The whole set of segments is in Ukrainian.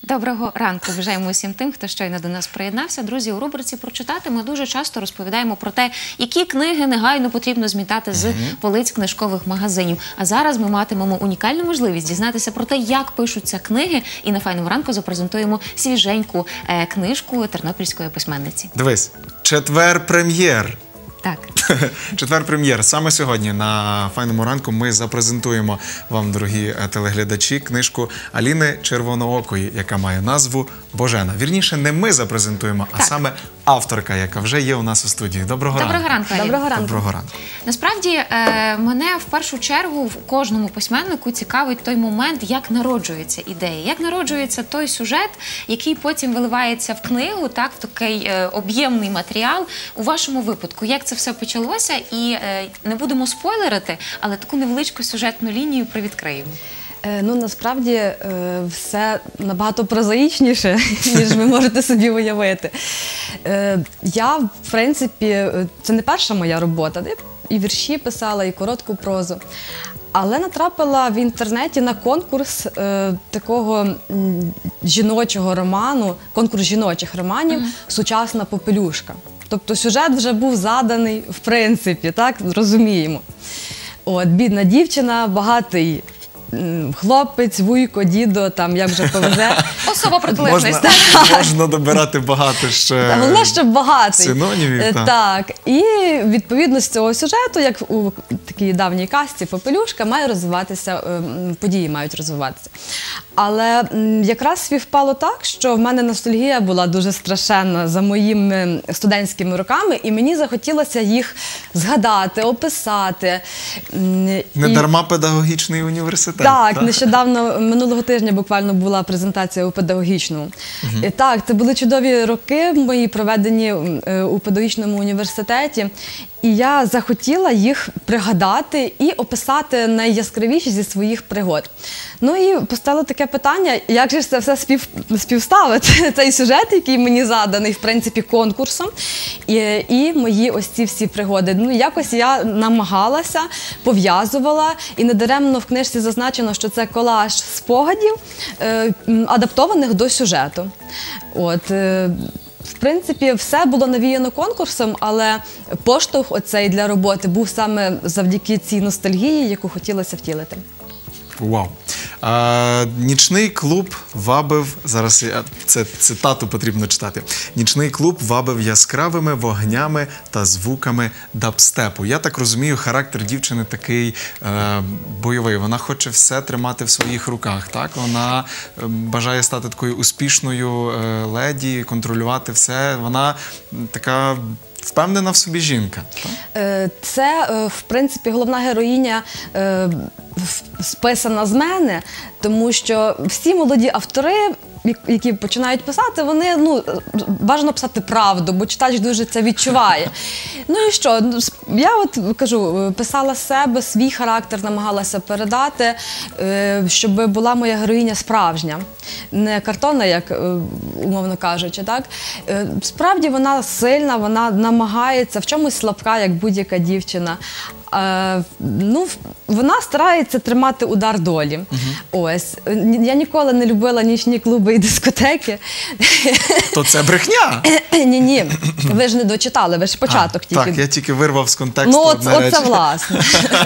Доброго ранку бажаємо усім тим, хто щойно до нас приєднався. Друзі, у рубриці «Прочитати» ми дуже часто розповідаємо про те, які книги негайно потрібно змітати з полиць книжкових магазинів. А зараз ми матимемо унікальну можливість дізнатися про те, як пишуться книги, і на «Файному ранку» запрезентуємо свіженьку книжку тернопільської письменниці. Дивись, четвер прем'єр. Так. Четвер прем'єр. Саме сьогодні на «Файному ранку» ми запрезентуємо вам, дорогі телеглядачі, книжку Аліни Червоноокої, яка має назву «Божена». Вірніше, не ми запрезентуємо, а саме авторка, яка вже є у нас у студії. Доброго ранку. Доброго ранку, Аліна. Доброго ранку. Доброго ранку. Насправді, мене в першу чергу в кожному письменнику цікавить той момент, як народжується ідея, як народжується той сюжет, який потім виливається в книгу, так, в такий об'ємний матеріал. У вашому випадку, як це все почалося? І не будемо спойлерити, але таку невеличку сюжетну лінію привідкриємо. Ну, насправді, все набагато прозаїчніше, ніж ви можете собі уявити. Я, в принципі, це не перша моя робота. Я і вірші писала, і коротку прозу. Але натрапила в інтернеті на конкурс такого жіночого роману, конкурс жіночих романів «Сучасна попелюшка». Тобто сюжет вже був заданий, в принципі, так, розуміємо. От, бідна дівчина, багатий хлопець, вуйко, дідо, там, як вже повезе. Особа протилежність. Можна добирати багато ще Головне, щоб багатий. синонімів. Так. І відповідно з цього сюжету, як у такій давній казці «Попелюшка», має розвиватися, події мають розвиватися. Але якраз співпало так, що в мене ностальгія була дуже страшенна за моїми студентськими роками, і мені захотілося їх згадати, описати. Не дарма педагогічний університет. Так, нещодавно, минулого тижня буквально була презентація у педагогічному. Так, це були чудові роки мої, проведені у педагогічному університеті. І я захотіла їх пригадати і описати найяскравіші зі своїх пригод. Ну і постало таке питання, як же це все співставити, цей сюжет, який мені заданий, в принципі, конкурсом, і мої ось ці всі пригоди. Ну, якось я намагалася, пов'язувала, і недаремно в книжці зазначено, що це колаж спогадів, адаптованих до сюжету. От, в принципі, все було навіяно конкурсом, але поштовх оцей для роботи був саме завдяки цій ностальгії, яку хотілося втілити. Вау. Нічний клуб вабив, зараз це цитату потрібно читати. Нічний клуб вабив яскравими вогнями та звуками дабстепу. Я так розумію, характер дівчини такий бойовий. Вона хоче все тримати в своїх руках, так? Вона бажає стати такою успішною леді, контролювати все. Вона така впевнена в собі жінка. Це, в принципі, головна героїня списана з мене, тому що всі молоді автори, які починають писати, вони, бажано писати правду, бо читач дуже це відчуває. Ну і що, я от кажу, писала з себе, свій характер намагалася передати, щоб була моя героїня справжня, не картонна, як умовно кажучи, так? Справді вона сильна, вона намагається, в чомусь слабка, як будь-яка дівчина. Вона старається тримати удар долі. Ось. Я ніколи не любила нічні клуби і дискотеки. То це брехня? Ні-ні, ви ж не дочитали, ви ж початок тільки. Так, я тільки вирвав з контексту одне речення. речення. Оце власне.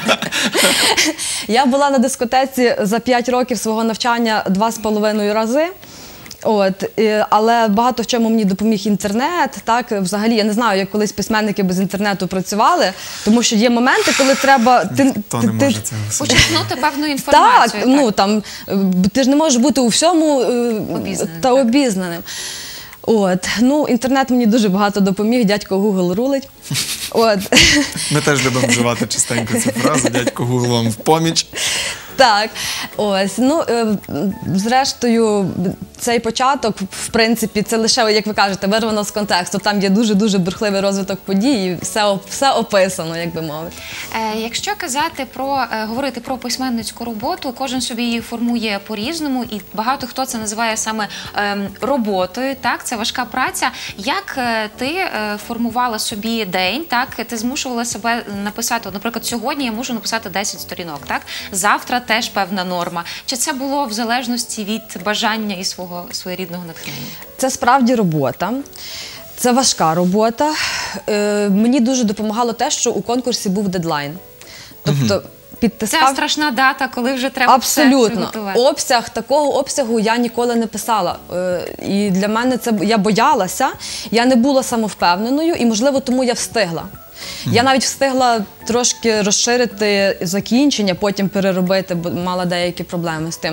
Я була на дискотеці за 5 років свого навчання 2,5 рази. От, але багато в чому мені допоміг інтернет, так, взагалі, я не знаю, як колись письменники без інтернету працювали, тому що є моменти, коли треба... Ніхто не може це почерпнути певну інформацію. Так, ти ж не можеш бути у всьому обізнаним. От, інтернет мені дуже багато допоміг, дядько Google рулить. От. Ми теж любимо вживати частенько цю фразу, дядько Google вам в поміч. Так, ось, зрештою, цей початок, в принципі, це лише, як ви кажете, вирвано з контексту. Там є дуже-дуже бурхливий розвиток подій, і все описано, як би мовити. Якщо говорити про письменницьку роботу, кожен собі її формує по-різному, і багато хто це називає саме роботою, так, це важка праця. Як ти формувала собі день, так, ти змушувала себе написати, наприклад, сьогодні я можу написати 10 сторінок, так, завтра теж певна норма. Чи це було в залежності від бажання і свого свого своєрідного натхнення? Це справді робота. Це важка робота. Мені дуже допомагало те, що у конкурсі був дедлайн. Тобто підтискав... Це страшна дата, коли вже треба все Абсолютно. приготувати. Такого обсягу я ніколи не писала. І для мене це... Я боялася, я не була самовпевненою, і, можливо, тому я встигла. Я навіть встигла трошки розширити закінчення, потім переробити, бо мала деякі проблеми з тим.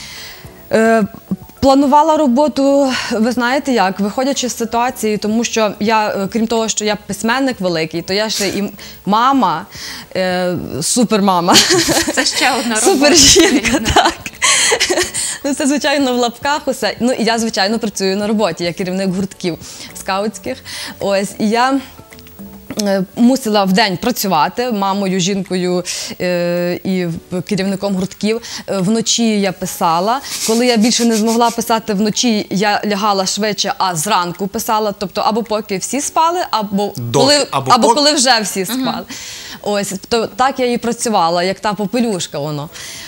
Планувала роботу, ви знаєте як, виходячи з ситуації, тому що я, крім того, що я письменник великий, то я ще і мама, супермама. Це ще одна робота. Супержінка, так. Ну, це, звичайно, в лапках усе. Ну, і я, звичайно, працюю на роботі, я керівник гуртків скаутських. Ось, і я мусила вдень працювати мамою, жінкою і керівником гуртків. Вночі я писала. Коли я більше не змогла писати вночі, я лягала швидше, а зранку писала. Тобто або поки всі спали, або коли вже всі спали. Ось, то так я і працювала, як та попелюшка воно.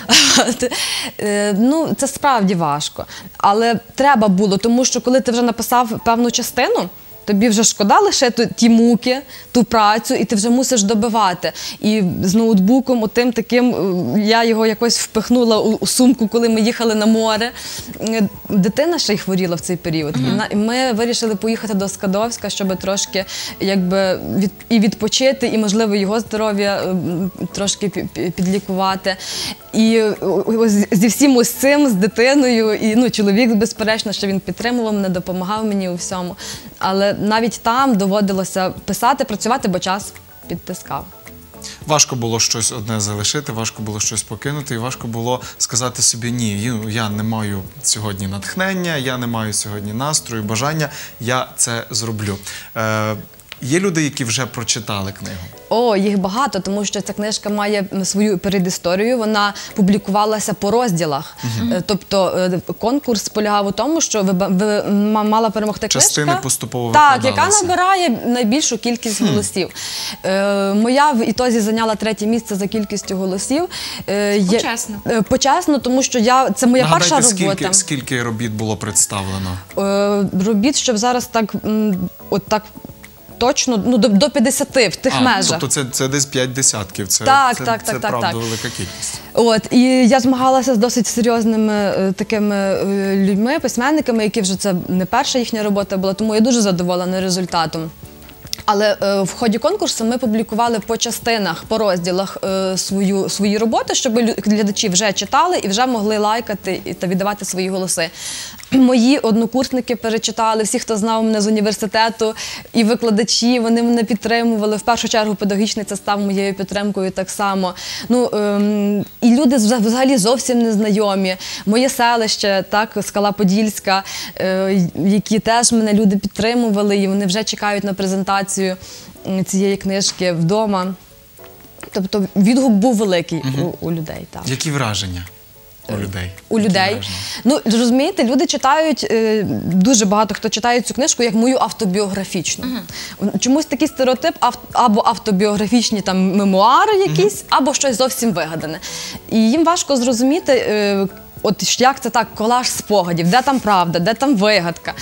Ну, це справді важко. Але треба було, тому що коли ти вже написав певну частину, тобі вже шкода лише ті муки, ту працю, і ти вже мусиш добивати. І з ноутбуком отим таким, я його якось впихнула у сумку, коли ми їхали на море. Дитина ще й хворіла в цей період. І ми вирішили поїхати до Скадовська, щоб трошки якби і відпочити, і, можливо, його здоров'я трошки підлікувати. І зі всім ось цим, з дитиною, і ну, чоловік, безперечно, що він підтримував мене, допомагав мені у всьому. Але навіть там доводилося писати, працювати, бо час підтискав. Важко було щось одне залишити, важко було щось покинути, і важко було сказати собі, ні, я не маю сьогодні натхнення, я не маю сьогодні настрою, бажання, я це зроблю. Є люди, які вже прочитали книгу? О, їх багато, тому що ця книжка має свою передісторію, вона публікувалася по розділах. Тобто конкурс полягав у тому, що мала перемогти книжка. Частини поступово викладалися. Так, яка набирає найбільшу кількість голосів. Моя в ітозі зайняла 3-є місце за кількістю голосів. Почесно. Почесно, тому що це моя перша робота. Скільки робіт було представлено? Робіт, щоб зараз так точно, ну, до 50 в тих межах. Тобто це десь 5 десятків, це правда велика кількість. От, і я змагалася з досить серйозними такими людьми, письменниками, які вже це не перша їхня робота була, тому я дуже задоволена результатом. Але в ході конкурсу ми публікували по частинах, по розділах свої роботи, щоб глядачі вже читали і вже могли лайкати та віддавати свої голоси. Мої однокурсники перечитали, всі, хто знав мене з університету, і викладачі, вони мене підтримували. В першу чергу педагогічниця став моєю підтримкою так само. Ну, і люди взагалі зовсім незнайомі. Моє селище, так, Скала Подільська, які теж мене люди підтримували, і вони вже чекають на презентацію цієї книжки вдома. Тобто відгук був великий у людей. Так. Які враження? У людей. Ну, розумієте, люди читають, дуже багато хто читає цю книжку як мою автобіографічну. Чомусь такий стереотип, або автобіографічні там мемуари якісь, або щось зовсім вигадане. І їм важко зрозуміти, от як це так, колаж спогадів, де там правда, де там вигадка.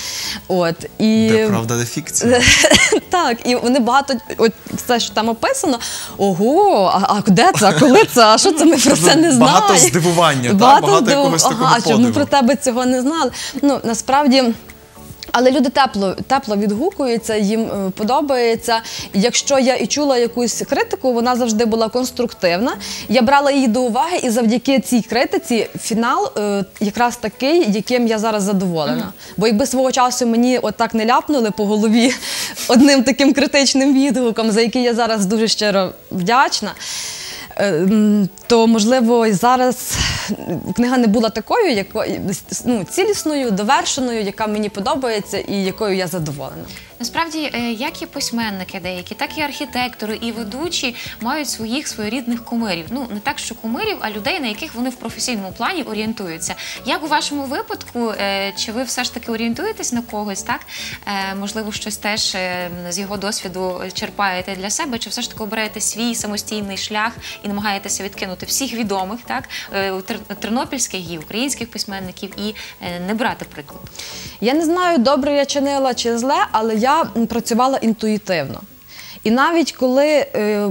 Де правда, де фікція. Так, і вони багато, все, що там описано, ого, а де це, а коли це, а що це, ми про це не знаємо. Багато здивування, багато якогось такого подиву. Ми про тебе цього не знали. Ну, насправді... Але люди тепло відгукуються, їм подобається. Якщо я і чула якусь критику, вона завжди була конструктивна. Я брала її до уваги, і завдяки цій критиці фінал якраз такий, яким я зараз задоволена. Бо якби свого часу мені отак не ляпнули по голові одним таким критичним відгуком, за який я зараз дуже щиро вдячна, то, можливо, зараз книга не була такою, цілісною, довершеною, яка мені подобається і якою я задоволена. Насправді, як і письменники деякі, так і архітектори, і ведучі мають своїх своєрідних кумирів. Ну, не так, що кумирів, а людей, на яких вони в професійному плані орієнтуються. Як у вашому випадку, чи ви все ж таки орієнтуєтесь на когось, так? Можливо, щось теж з його досвіду черпаєте для себе, чи все ж таки обираєте свій самостійний шлях і намагаєтеся відкинути всіх відомих, так? Тернопільських і українських письменників і не брати приклад? Я не знаю, добре я чинила чи зле, але я працювала інтуїтивно. І навіть коли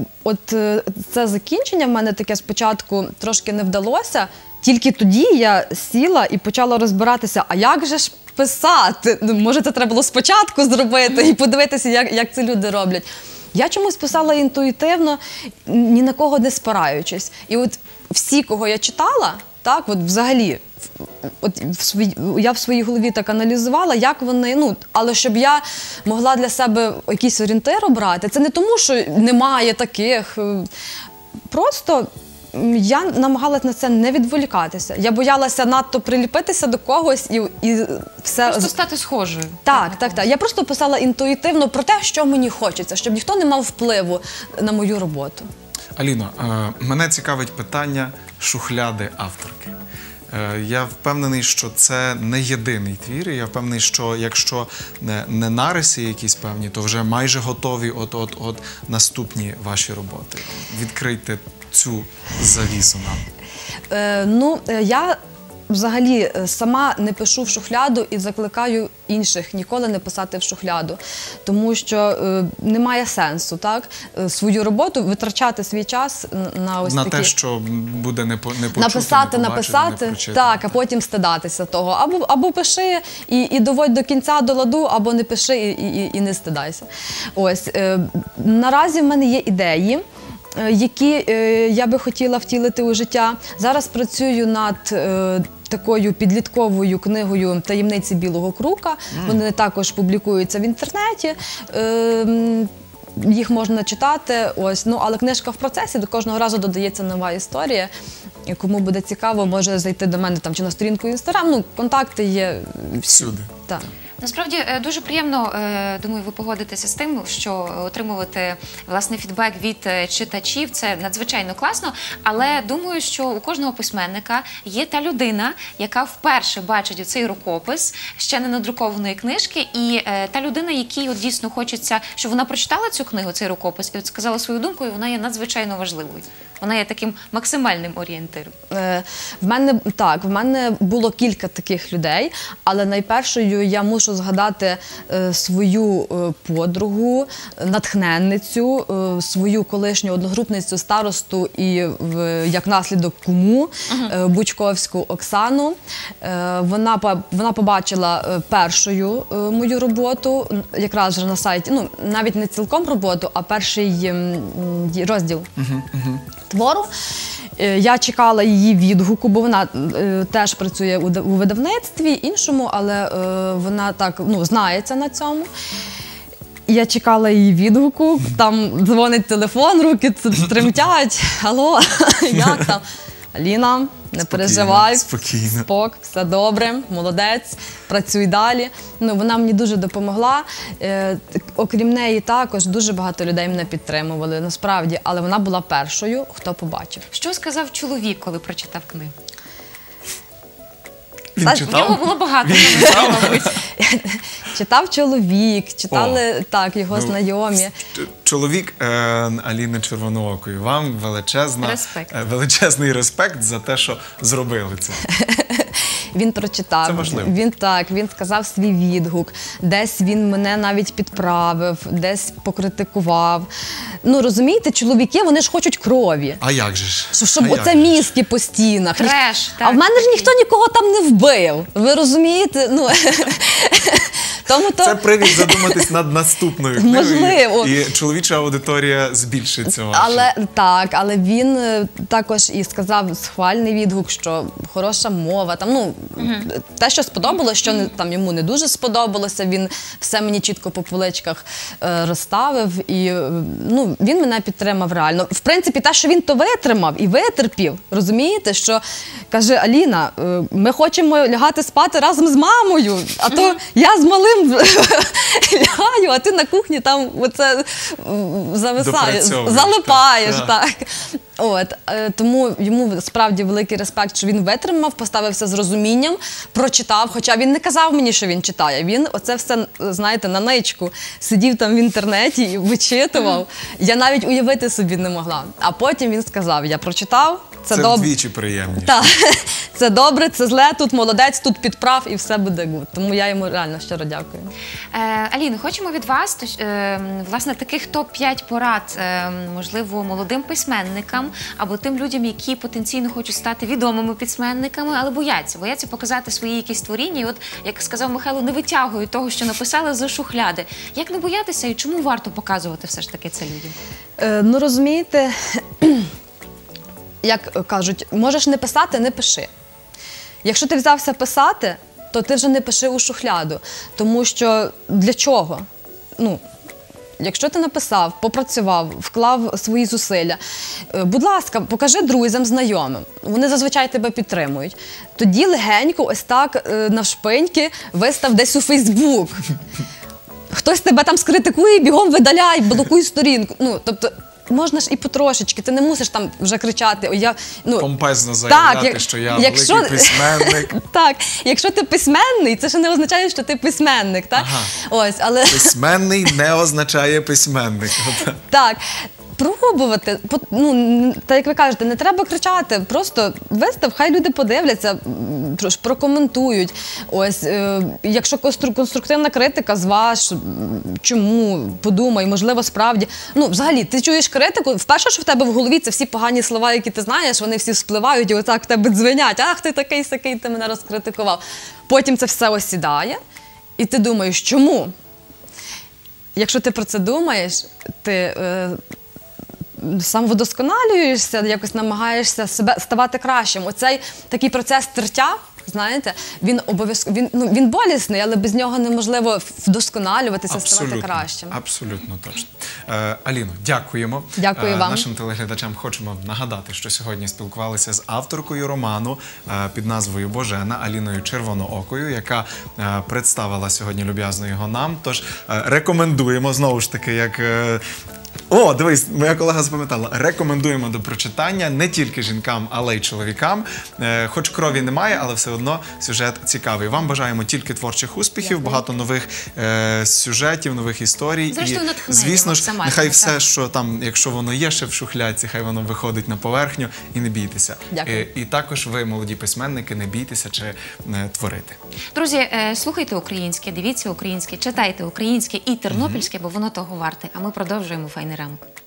це закінчення в мене таке спочатку трошки не вдалося, тільки тоді я сіла і почала розбиратися, а як же ж писати? Може, це треба було спочатку зробити і подивитися, як це люди роблять. Я чомусь писала інтуїтивно, ні на кого не спираючись. І от всі, кого я читала, так, от взагалі, я в своїй голові так аналізувала, як вони, але щоб я могла для себе якийсь орієнтир обрати, це не тому, що немає таких, просто я намагалась на це не відволікатися. Я боялася надто приліпитися до когось і все... Просто стати схожою. Так. Я просто писала інтуїтивно про те, що мені хочеться, щоб ніхто не мав впливу на мою роботу. Аліно, мене цікавить питання шухляди авторки. Я впевнений, що це не єдиний твір, і я впевнений, що якщо не нариси якісь певні, то вже майже готові от наступні ваші роботи. Відкрийте цю завісу нам. Я взагалі сама не пишу в шухляду і закликаю інших ніколи не писати в шухляду, тому що немає сенсу, так, свою роботу витрачати свій час на ось такі... те, що буде не почути, написати, так, а потім стидатися того. Або пиши і доводь до кінця, до ладу, або не пиши і не стидайся. Ось, наразі в мене є ідеї, які я би хотіла втілити у життя. Зараз працюю над такою підлітковою книгою «Таємниці білого крука». Вони також публікуються в інтернеті. Їх можна читати, але книжка в процесі, до кожного разу додається нова історія. Кому буде цікаво, може зайти до мене чи на сторінку Інстаграм, контакти є всюди. Так. Насправді дуже приємно, думаю, ви погодитеся з тим, що отримувати, власне, фідбек від читачів – це надзвичайно класно, але думаю, що у кожного письменника є та людина, яка вперше бачить оцей рукопис ще не надрукованої книжки, і та людина, якій дійсно хочеться, щоб вона прочитала цю книгу, цей рукопис, і сказала свою думку, і вона є надзвичайно важливою. Вона є таким максимальним орієнтиром. В мене було кілька таких людей, але найпершою я мушу згадати свою подругу, натхненницю, свою колишню одногрупницю, старосту і, як наслідок, куму, Бучковську Оксану. Вона побачила першою мою роботу, якраз вже на сайті, навіть не цілком роботу, а перший розділ твору. Я чекала її відгуку, бо вона теж працює у видавництві іншому, але вона так, знається на цьому. Я чекала її відгуку, там дзвонить телефон, руки тремтять. Алло, як там? Аліна, не переживай, спок, все добре, молодець, працюй далі. Вона мені дуже допомогла. Окрім неї також дуже багато людей мене підтримували, насправді, але вона була першою, хто побачив. Що сказав чоловік, коли прочитав книгу? Він читав? В нього було багато, мабуть. Читав чоловік, читали його знайомі. Чоловік Аліни Червоноокої, вам величезний респект за те, що зробили це. Він прочитав, це важливо. Він сказав свій відгук, десь він мене навіть підправив, десь покритикував. Розумієте, чоловіки, вони ж хочуть крові. А як же ж? Щоб оце мізки по стінах. Треш. А в мене ж ніхто нікого там не вбив. Ви розумієте? Це привід задуматись над наступною книгою. Можливо. І чоловіча аудиторія збільшиться Але він також і сказав схвальний відгук, що хороша мова. Те, що сподобалося, що йому не дуже сподобалося, він все мені чітко по поличках розставив. І він мене підтримав реально. В принципі, те, що він то витримав і витерпів, розумієте, що каже: Аліна, ми хочемо лягати спати разом з мамою, а то я з малим потім лягаю, а ти на кухні там оце зависаєш, Допрацьовуєш, залипаєш. так. Так. От, тому йому справді великий респект, що він витримав, поставився з розумінням, прочитав, хоча він не казав мені, що він читає. Він оце все, знаєте, на ничку сидів там в інтернеті і вичитував. Я навіть уявити собі не могла. А потім він сказав, я прочитав, це добре. вдвічі приємніше. Так, це добре, це зле, тут молодець, тут підправ і все буде гуд. Тому я йому реально щиро дякую. Аліно, хочемо від вас, власне, таких топ-5 порад, можливо, молодим письменникам або тим людям, які потенційно хочуть стати відомими письменниками, але бояться показати свої якісь творіння. І от, як сказав Михайло, не витягують того, що написали, за шухляди. Як не боятися і чому варто показувати все ж таки це людям? Ну, розумієте, як кажуть, можеш не писати – не пиши. Якщо ти взявся писати, то ти вже не пиши у шухляду. Тому що для чого? Ну, якщо ти написав, попрацював, вклав свої зусилля, будь ласка, покажи друзям, знайомим. Вони зазвичай тебе підтримують. Тоді легенько ось так навшпиньки вистав десь у Фейсбук. Хтось тебе там скритикує, бігом видаляй, блокуй сторінку. Ну, тобто, можна ж і потрошечки, ти не мусиш там вже кричати. Помпезно заявляти, що я великий письменник. Так, якщо ти письменний, це ще не означає, що ти письменник, так? Ага. Ось, але... Письменний не означає письменник. Так. Пробувати, ну, так як ви кажете, не треба кричати, просто вистав, хай люди подивляться, прокоментують. Ось, якщо конструктивна критика, зваж, чому, подумай, можливо, справді. Ну, взагалі, ти чуєш критику, вперше, що в тебе в голові, це всі погані слова, які ти знаєш, вони всі вспливають і отак в тебе дзвенять. Ах, ти такий-сякий, ти мене розкритикував. Потім це все осідає, і ти думаєш, чому? Якщо ти про це думаєш, ти... самовдосконалюєшся, якось намагаєшся ставати кращим. Оцей такий процес тертя, знаєте, він болісний, але без нього неможливо вдосконалюватися, ставати кращим. Абсолютно точно. Аліно, дякуємо. Дякую вам. Нашим телеглядачам хочемо нагадати, що сьогодні спілкувалися з авторкою роману під назвою «Божена» Аліною Червоноокою, яка представила сьогодні люб'язно його нам. Тож рекомендуємо, знову ж таки, як... О, дивись, моя колега запам'ятала. Рекомендуємо до прочитання не тільки жінкам, але й чоловікам. Хоч крові немає, але все одно сюжет цікавий. Вам бажаємо тільки творчих успіхів, багато нових сюжетів, нових історій. Зрештою, натхнення. Звісно ж, нехай все, що там, якщо воно є ще в шухлядці, хай воно виходить на поверхню і не бійтеся. І також ви, молоді письменники, не бійтеся чи творити. Друзі, слухайте українське, дивіться українське, читайте українське і тернопільське, бо воно того варте. А ми продовжуємо «Файний ранок».